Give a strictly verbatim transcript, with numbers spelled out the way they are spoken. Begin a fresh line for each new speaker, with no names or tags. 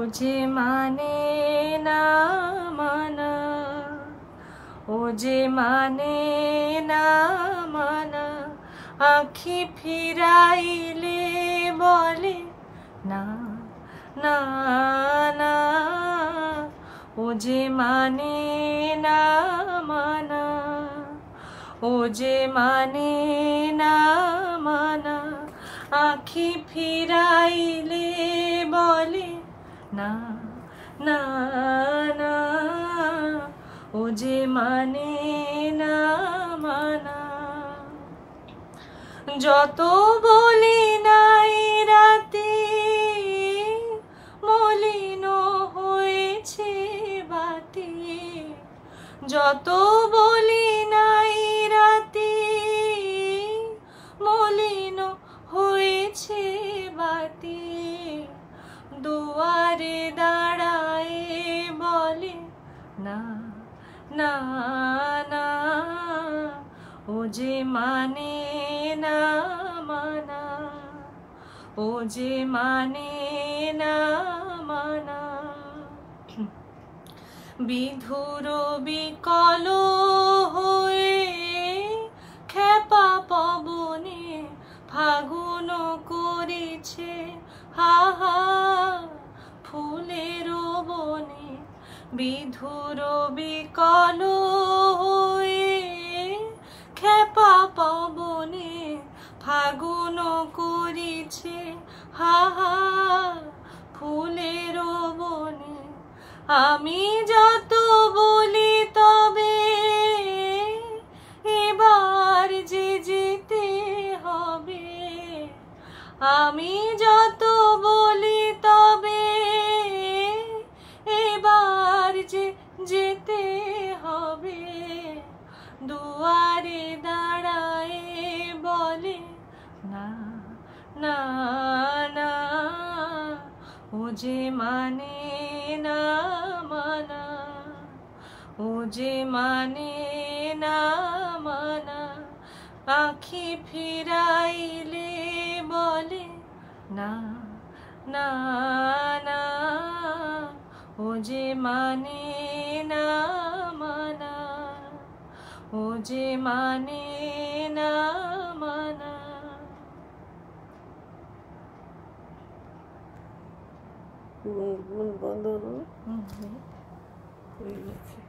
যে মানে না মানা, ও যে মানে না মানা, আঁখি ফিরাইলে বলে না না না, ও যে মানে না মানা, ও যে মানে না মানা, আঁখি ফিরাইলে বলে না না না, ও যে মানে না মানা। যত বলি নাই রাতে মলিন হয়েছে বাতি, যত বলি নাই রাতে মলিন হয়েছে বাতি, দুয়ারে দাঁড়ায় বলে না না না, ও যে মানে না মানা, ও যে মানে না মানা। বিধুর বিকল হয়ে খেপা পবনে ফাগুন করেছে হাহা ফুলের বনে, বিধুর বিকল হয়ে খেপা পবনে ফাগুন করেছে হাহা ফুলের বনে। আমি যত বলি তবে এবার যে যেতে হবে, আমি যত বলি তবে এবার যে যেতে হবে, দুয়ারে দাঁড়ায় বলে না না না, ও যে মানে না মানা, ও যে মানে না মানা, আঁখি ফিরাইলে বলে না না না, ও যে মানে না মানা, ও যে মানে না মানা।
বন্ধ হয়ে গেছে।